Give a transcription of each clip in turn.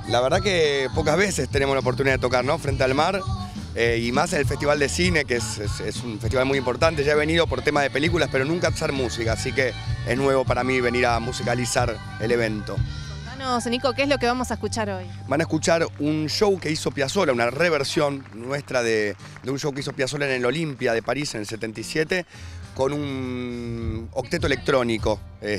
La verdad que pocas veces tenemos la oportunidad de tocar, ¿no? Frente al mar. Y más en el Festival de Cine, que es un festival muy importante. Ya he venido por tema de películas, pero nunca a hacer música, así que es nuevo para mí venir a musicalizar el evento. Contanos, Nico, ¿qué es lo que vamos a escuchar hoy? Van a escuchar un show que hizo Piazzolla, una reversión nuestra de un show que hizo Piazzolla en el Olympia de París en el 77, con un octeto electrónico.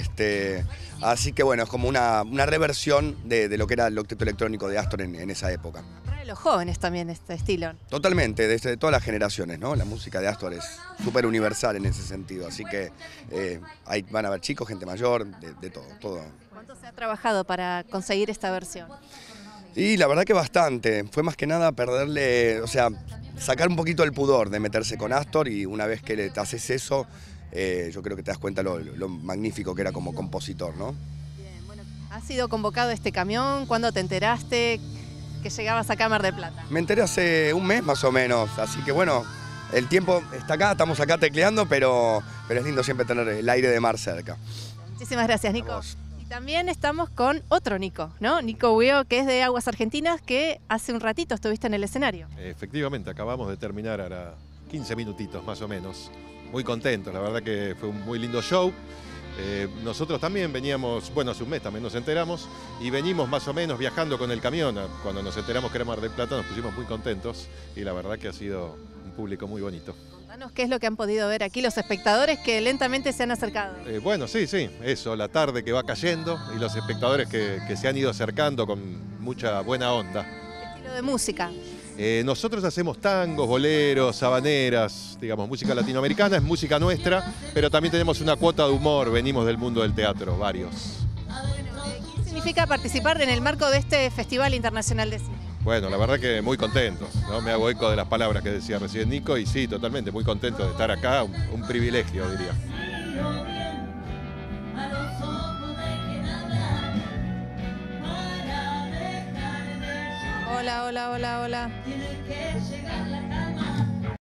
Así que bueno, es como una reversión de lo que era el octeto electrónico de Astor en esa época. Para los jóvenes también este estilo. Totalmente, desde todas las generaciones, ¿no? La música de Astor es súper universal en ese sentido, así que ahí van a ver chicos, gente mayor, de todo. ¿Cuánto se ha trabajado para conseguir esta versión? Y la verdad que bastante, fue más que nada perderle, o sea, sacar un poquito el pudor de meterse con Astor, y una vez que te haces eso, yo creo que te das cuenta lo magnífico que era como compositor, ¿no? Bien, bueno, ¿has sido convocado a este camión? ¿Cuándo te enteraste que llegabas acá a Mar del Plata? Me enteré hace un mes más o menos, así que bueno, el tiempo está acá, estamos acá tecleando, pero es lindo siempre tener el aire de mar cerca. Muchísimas gracias, Nico. Y también estamos con otro Nico, ¿no? Nico Hueo, que es de Aguas Argentinas, que hace un ratito estuviste en el escenario. Efectivamente, acabamos de terminar ahora 15 minutitos más o menos. Muy contentos, la verdad que fue un muy lindo show. Nosotros también veníamos, bueno, hace un mes también nos enteramos, y venimos más o menos viajando con el camión. Cuando nos enteramos que era Mar del Plata nos pusimos muy contentos, y la verdad que ha sido un público muy bonito. Contanos qué es lo que han podido ver aquí los espectadores que lentamente se han acercado. Bueno, sí, eso, la tarde que va cayendo y los espectadores que se han ido acercando con mucha buena onda. ¿Qué estilo de música? Nosotros hacemos tangos, boleros, habaneras, digamos, música latinoamericana, es música nuestra, pero también tenemos una cuota de humor, venimos del mundo del teatro, varios. ¿Qué significa participar en el marco de este Festival Internacional de Cine? Bueno, la verdad que muy contentos, ¿no? Me hago eco de las palabras que decía recién Nico, y sí, totalmente, muy contento de estar acá, un privilegio, diría. Hola.